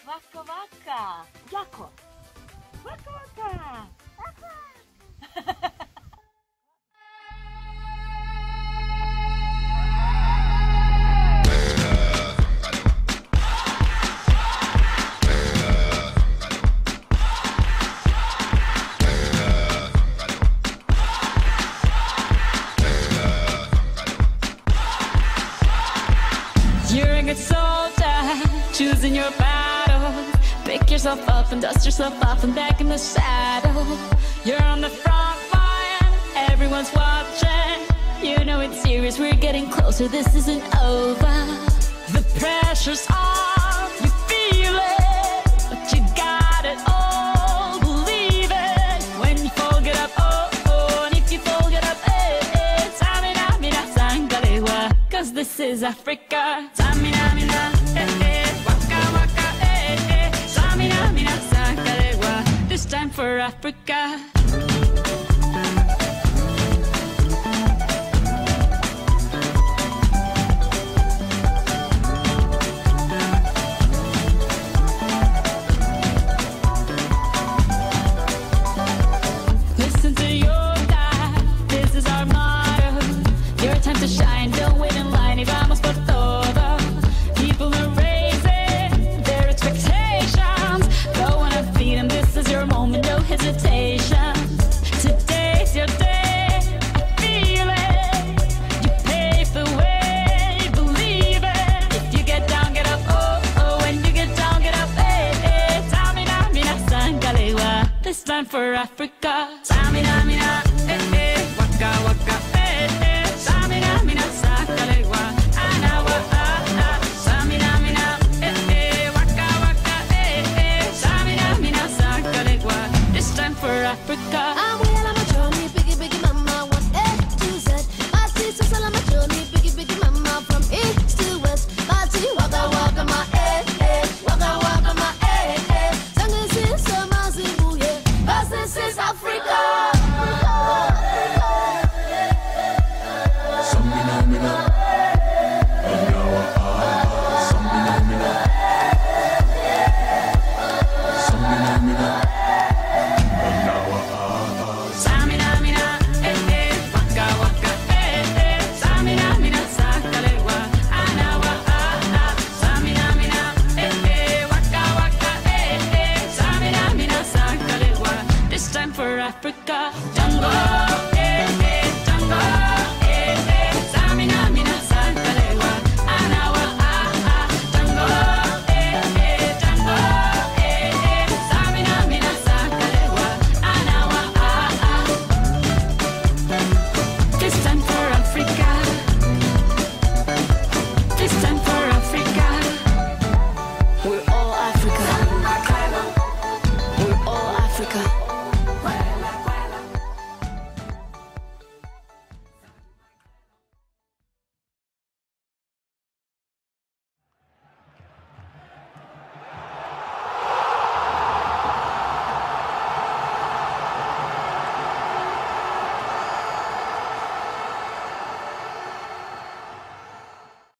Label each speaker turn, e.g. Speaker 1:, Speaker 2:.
Speaker 1: Waka waka. Jako. Waka waka.
Speaker 2: You're a good soldier, choosing your battle. Pick yourself up and dust yourself off and back in the saddle. You're on the front line, everyone's watching. You know it's serious, we're getting closer, this isn't over. The pressure's on, you feel it, but you got it all, believe it. When you fall, get up, oh, oh, and if you fall, get up, eh, eh. Tamina, mina, sangalewa, 'cause this is Africa. Tamina, mina, eh, eh, waka, waka, eh, eh. Tamina, mina, sangalewa, this time for Africa. Listen to your God, this is our motto. Your time to shine, don't wait in line, y vamos por todo. People are raising their expectations. Go on and feed them, this is your moment, no hesitation. Today's your day, I feel it. You pave the way, believe it. If you get down, get up, oh, oh. When you get down, get up, eh, eh. Tamina, mina, sangalewa, this time for Africa. Tamina, mina, eh, eh. Waka, waka, eh, eh. Tamina, mina, sangalewa, anawa, ah, ah. Tamina, mina, eh, eh. Waka, waka, eh, eh. Tamina, mina, sangalewa, this time for Africa.
Speaker 3: I'm well on my journey, biggie, biggie mama, 1 A to Z. My sister's all on my journey, biggie, biggie mama, from east to west. My G, waka, waka, my eh, eh. Waka, waka, my eh, eh. Tango is so massive, yeah. 'Cause this is Africa.
Speaker 2: Tamina, mina, eh, eh. Waka, waka, eh, eh. Tamina, mina, sangalewa, anawa, ah, ah. Tamina, mina, eh, eh. Waka, waka, eh, eh. Tamina, mina, sangalewa, this time for Africa. Tango, eh, eh. Tango, eh, eh. Tamina, mina, sangalewa, anawa, ah, ah. Tango, eh, eh. Tango, eh, eh. Tamina, mina, sangalewa, anawa, ah, ah. This time for Africa. This time for Africa. We're all Africa. We're all Africa.